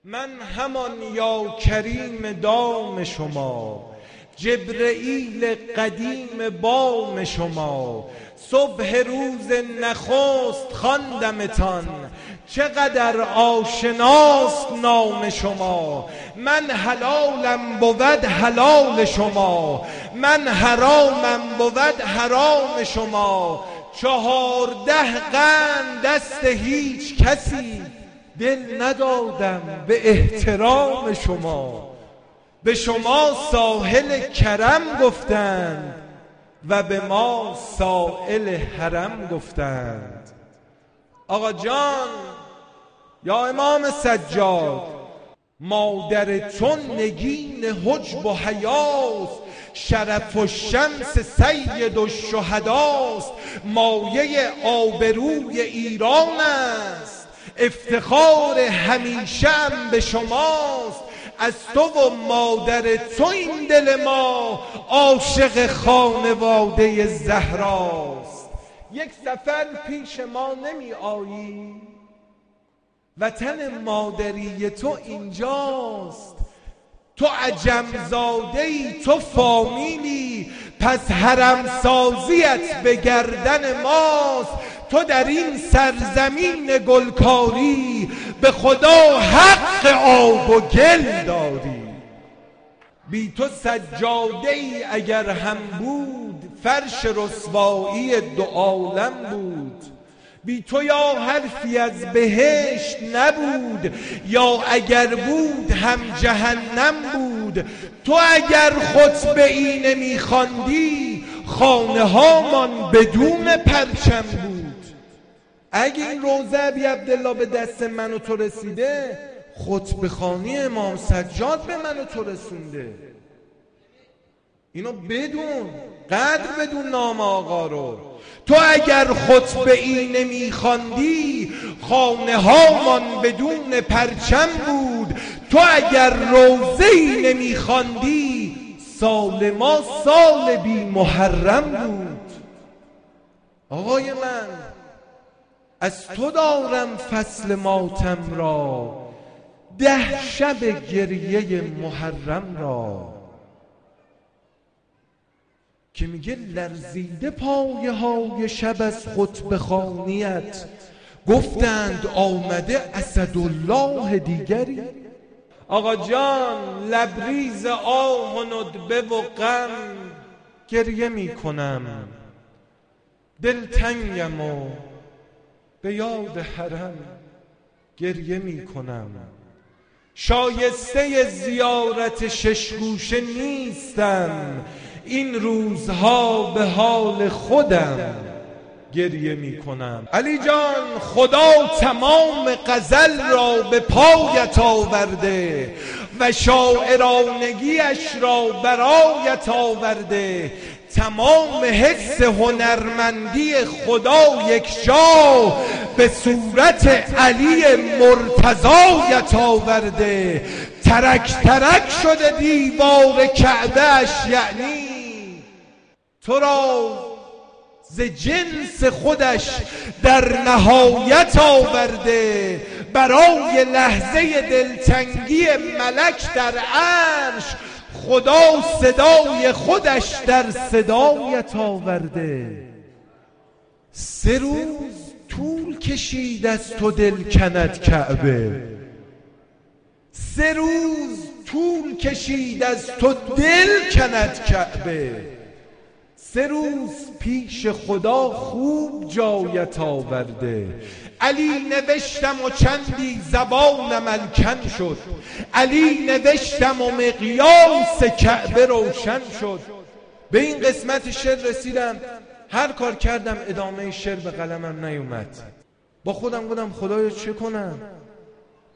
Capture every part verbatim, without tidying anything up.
من همان یا کریم دام شما، جبرئیل قدیم بام شما. صبح روز نخست خواندمتان، چقدر آشناست نام شما. من حلالم بود حلال شما، من حرامم بود حرام شما. چهارده قرن دست هیچ کسی دل ندادم به احترام شما. به شما ساحل کرم گفتند و به ما سائل حرم گفتند. آقا جان یا امام سجاد، مادر چون نگین حجب و حیاست، شرف و شمس سید و شهداست. مایه آبروی ایران است، افتخار همیشه‌ام به شماست. از تو و مادر تو این دل ما عاشق خانواده زهراست. یک سفر پیش ما نمی آیی؟ وطن مادری تو اینجاست. تو عجم زاده ای، تو فامیلی، پس حرم سازیت به گردن ماست. تو در این سرزمین گلکاری به خدا حق آب و گل داری. بی تو سجاده ای اگر هم بود، فرش رسوایی دو عالم بود. بی تو یا حرفی از بهشت نبود، یا اگر بود هم جهنم بود. تو اگر خطبه ای نمی خواندی، خانه هامان بدون پرچم بود. اگه این روزه ابی عبدالله به دست من و تو رسیده، خطبه خوانی امام سجاد به من و تو رسونده. اینو بدون، قدر بدون نام آقا رو. تو اگر خطبه ای نمی خواندی، خانه هامان بدون پرچم بود. تو اگر روزه ای نمی خواندی، سال ما سال بی محرم بود. آقای من، از تو دارم فصل ماتم را، ده شب گریه محرم را. که میگه لرزیده پایه های شب از خطبه خوانیت، گفتند آمده اسدالله دیگری. آقا جان، لبریز آه و ندبه و غم گریه میکنم، دلتنگم و به یاد حرم گریه میکنم. شایسته زیارت ششگوشه نیستم، این روزها به حال خودم گریه میکنم. علی جان، خدا تمام غزل را به پایت آورده و شاعرانگیش را برایت آورده. تمام حس هنرمندی خدا یک جا به صورت علی مرتضایت آورده. ترک ترک شده دیوار کعبه‌اش، یعنی تو را ز جنس خودش در نهایت آورده. برای لحظه دلتنگی ملک در عرش، خدا صدای خودش در صدایت آورده. سه روز طول کشید از تو دل کند کعبه، سه روز طول کشید از تو دل کند کعبه. سه روز پیش خدا خوب جایت آورده. علی نوشتم و چندی زبانم الکن شد، علی نوشتم و مقیاس کعبه روشن شد. به این قسمت شعر رسیدم، هر کار کردم ادامه شعر به قلمم نیومد. با خودم بودم خدایا چه کنم؟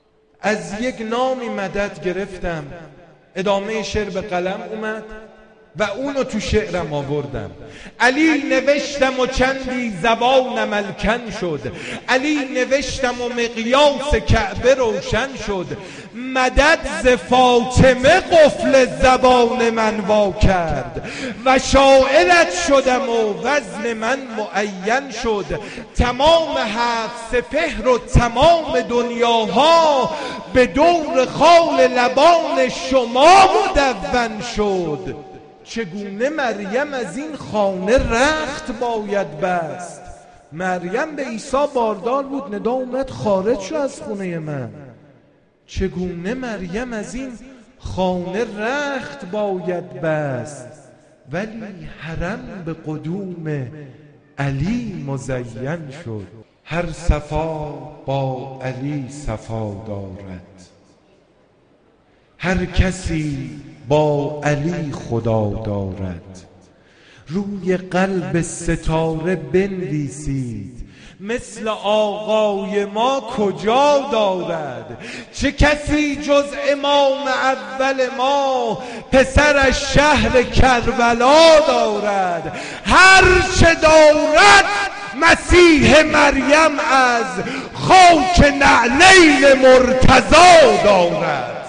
از یک نامی مدد گرفتم، ادامه شعر به قلم اومد. و اونو تو شعرم آوردم. علی نوشتم و چندی زبانم الکن شد، علی نوشتم و مقیاس کعبه روشن شد، مدد ز فاطمه قفل زبان من وا کرد و شاعرت شدم و وزن من معین شد، تمام هفت سپهر و تمام دنیاها به دور خال لبان شما مدون شد. چگونه مریم از این خانه رخت باید بست؟ مریم به عیسی باردار بود، ندا اومد خارج شو از خونه من. چگونه مریم از این خانه رخت باید بست؟ ولی حرم به قدوم علی مزین شد. هر صفا با علی صفا دارد، هر کسی با علی خدا دارد. روی قلب ستاره بنویسید، مثل آقای ما کجا دارد؟ چه کسی جز امام اول ما پسرش شهر کربلا دارد؟ هر چه دارد مسیح مریم از خاک نعلین مرتضی دارد.